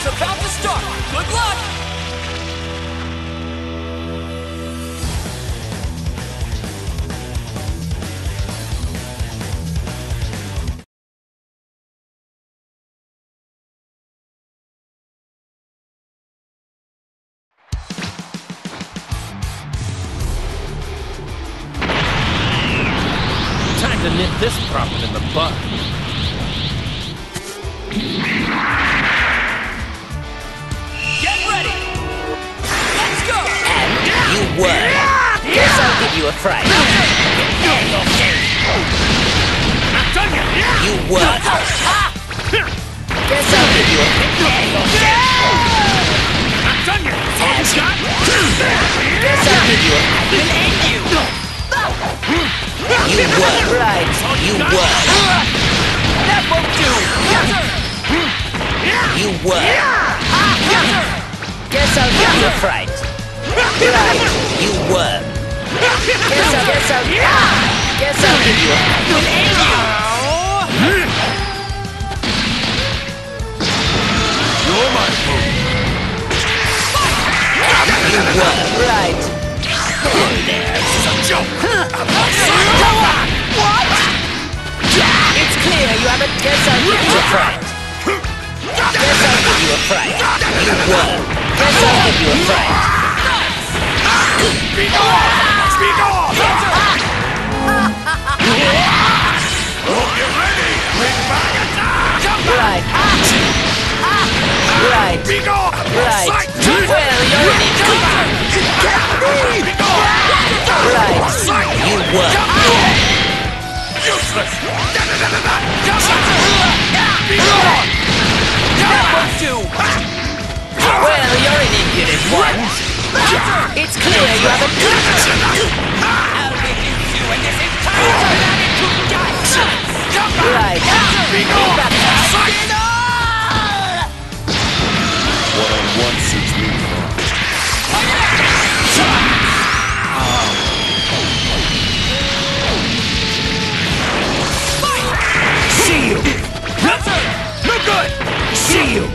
is about to start. Good luck! Time to nip this problem in the bud. Get ready! Let's go! You were. Guess I'll give you a fright. You were. Guess I'll give you a Guess I'll give you a You were. Right. You were. That won't do! You were. Guess I'll give you a fright. Right. You were. Guess I'll give you a You're my fool. You were. Right. This is a joke. What? It's clear you haven't. Guess I'll give you a fright. Guess I'll give you a fright. You were. Guess I'll give you a fright. Speak off! Speak off! Hope you're ready! Bring back attack! Right. Right. Speak off! Right. Well, you're in it. Speak off! Right. You were. Useless! That won't do! Well, you're an impudent one. It's clear you haven't. I'll reduce you in this entire planet to dust! Right. One-on-one suits me. See you! No good! See you!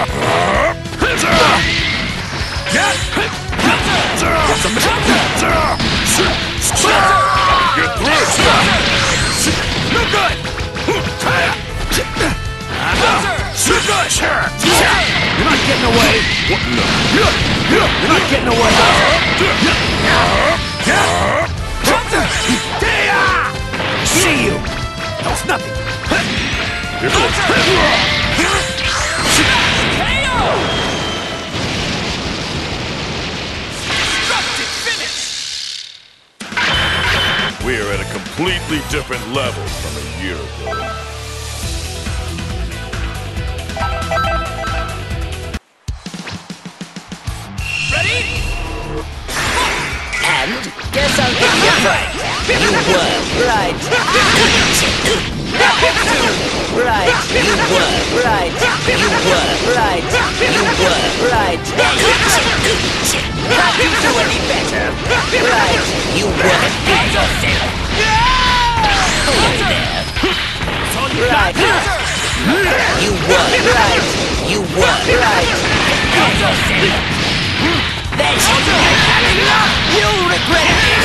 Get through! No good! You're not getting away! You're not getting away! See you! That was nothing! We're at a completely different level from a year ago. And guess I'll give you a fright. You were. Right. Right. You were. Right. You were. Right. You were. Right. Can't you do any better? Right. You were. Right. You were. Right. You were. Right. You'll regret this!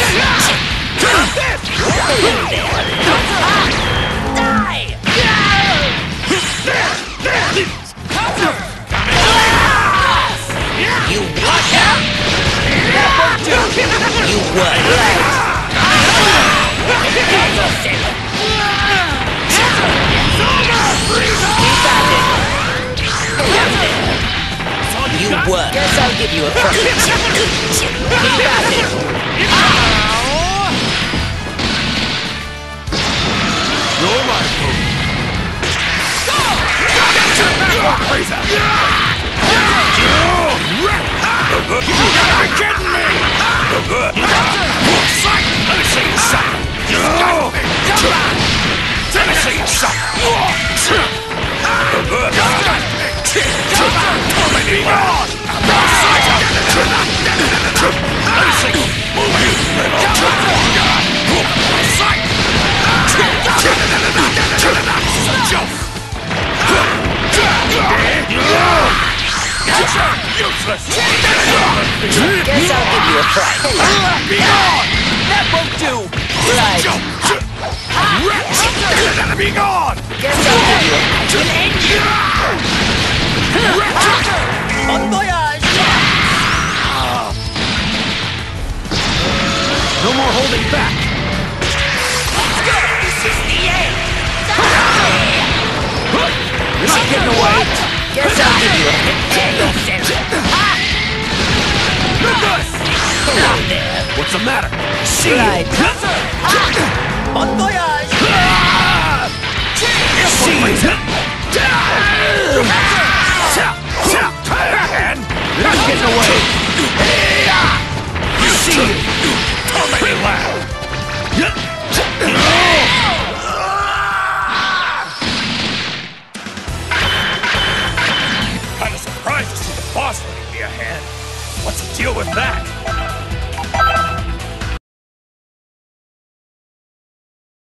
Die! You what? You were right. You were. Guess I'll give you a fright. Keep at it. You're my fool. You're kidding me! Let me see you suck! Let me see you suck! Be gone! useless! Guess I'll give you a fright. Be gone! That won't do! Right. Be gone! Guess I'll give you a Will end you! Bon voyage! No more holding back! Let's go! This is the end! You're not getting away! Guess I'll give you a Prepare yourself! Look us! Not there! What's the matter? See you! Right. Bon voyage! See you! And you're not getting away! See you! Don't make me laugh! Kinda surprised to see the boss lending me a hand. What's the deal with that?